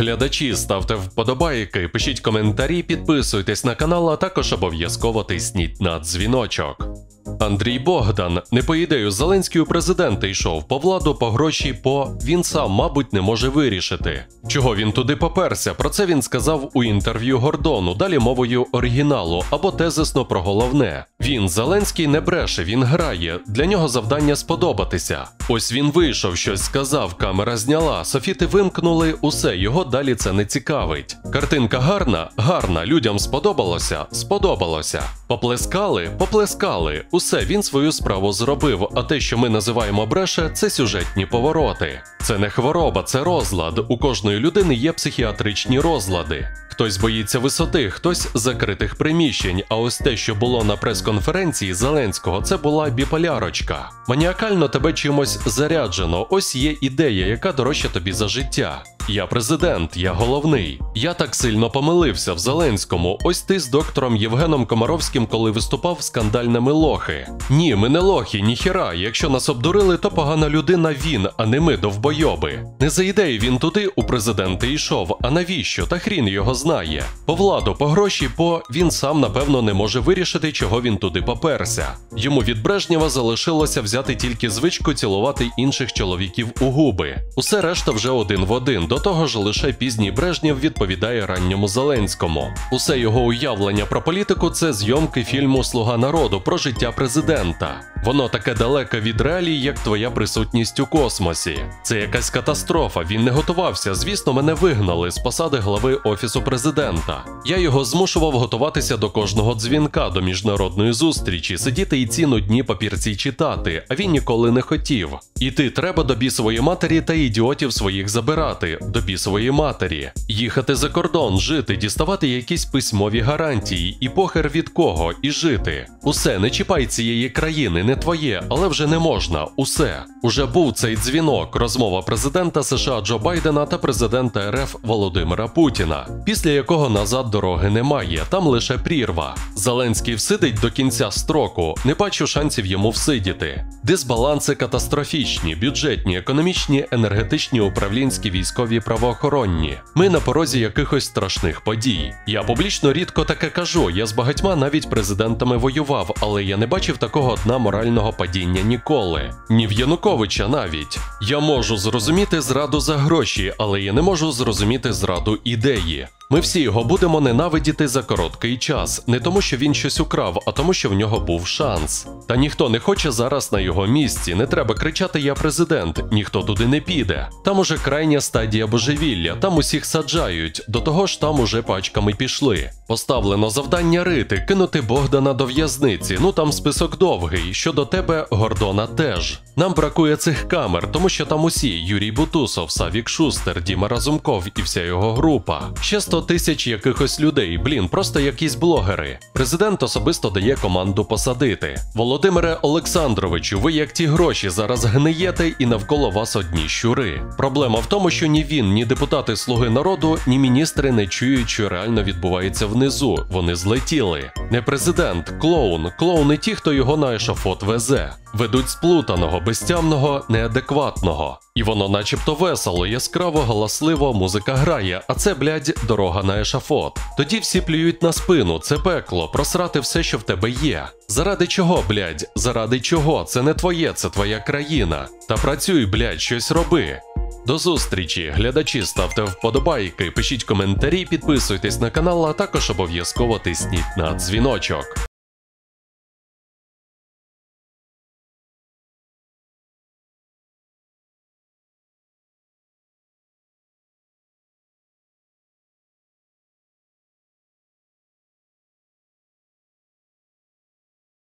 Глядачі, ставте вподобайки, пишіть коментарі, підписуйтесь на канал, а також обов'язково тисніть на дзвіночок. Андрій Богдан. Не по ідею Зеленський у президенти йшов, по владу, по гроші, він сам, мабуть, не може вирішити. Чого він туди поперся? Про це він сказав у інтерв'ю Гордону, далі мовою оригіналу, або тезисно про головне. Він, Зеленський, не бреше, він грає, для нього завдання сподобатися. Ось він вийшов, щось сказав, камера зняла, софіти вимкнули, усе, його далі це не цікавить. Картинка гарна? Гарна, людям сподобалося? Сподобалося. Поплескали? Поплескали. Усе, він свою справу зробив, а те, що ми називаємо бреше, це сюжетні повороти. Це не хвороба, це розлад. У кожної людини є психіатричні розлади. Хтось боїться висоти, хтось закритих приміщень, а ось те, що було на прес-конференції Зеленського, це була біполярочка. Маніакально тебе чимось заряджено, ось є ідея, яка дорожча тобі за життя. Я президент, я головний. Я так сильно помилився в Зеленському, ось ти з доктором Євгеном Комаровським, коли виступав, скандальними лохи. Ні, ми не лохи, ніхіра, якщо нас обдурили, то погана людина він, а не ми довбойоби. Не за ідеї він туди у президенти йшов, а навіщо, та хрін його знає. По владу, по гроші, він сам, напевно, не може вирішити, чого він туди поперся. Йому від Брежнєва залишилося взяти тільки звичку цілувати інших чоловіків у губи. Усе решта вже один в один. До того ж, лише пізній Брежнєв відповідає ранньому Зеленському. Усе його уявлення про політику – це зйомки фільму «Слуга народу» про життя президента. Воно таке далеке від реалій, як твоя присутність у космосі. Це якась катастрофа, він не готувався. Звісно, мене вигнали з посади глави Офісу президента. Я його змушував готуватися до кожного дзвінка, до міжнародної зустрічі, сидіти і ці нудні папірці читати, а він ніколи не хотів. Іти треба до бісової матері та ідіотів своїх забирати, до бісової матері. Їхати за кордон, жити, діставати якісь письмові гарантії, і похер від кого, і жити. Усе, не чіпай цієї країни, не твоє, але вже не можна, усе. Уже був цей дзвінок, розмова президента США Джо Байдена та президента РФ Володимира Путіна, після якого назад дороги немає, там лише прірва. Зеленський всидить до кінця строку, не бачу шансів йому всидіти. Дисбаланси катастрофічні, бюджетні, економічні, енергетичні, управлінські, військові, правоохоронні. Ми на порозі якихось страшних подій. Я публічно рідко таке кажу, я з багатьма навіть президентами воював, але я не бачив такого дна морального падіння ніколи. Ні в Януковича навіть. Я можу зрозуміти зраду за гроші, але я не можу зрозуміти зраду ідеї. Ми всі його будемо ненавидіти за короткий час, не тому, що він щось украв, а тому, що в нього був шанс. Та ніхто не хоче зараз на його місці, не треба кричати «я президент», ніхто туди не піде. Там уже крайня стадія божевілля, там усіх саджають, до того ж там уже пачками пішли. Поставлено завдання рити, кинути Богдана до в'язниці, ну там список довгий, щодо тебе Гордона теж. Нам бракує цих камер, тому що там усі, Юрій Бутусов, Савік Шустер, Діма Разумков і вся його група. Ще 100 тисяч якихось людей, просто якісь блогери. Президент особисто дає команду посадити. Володимире Олександровичу, ви як ті гроші зараз гниєте і навколо вас одні щури. Проблема в тому, що ні він, ні депутати Слуги народу, ні міністри не чують, що реально відбувається внизу. Вони злетіли. Не президент, клоун. Клоуни ті, хто його на ешафот везе. Ведуть сплутаного, безтямного, неадекватного. І воно начебто весело, яскраво, галасливо, музика грає, а це, дорога на ешафот. Тоді всі плюють на спину, це пекло, просрати все, що в тебе є. Заради чого, заради чого? Це не твоє, це твоя країна. Та працюй, щось роби. До зустрічі, глядачі, ставте вподобайки, пишіть коментарі, підписуйтесь на канал, а також обов'язково тисніть на дзвіночок.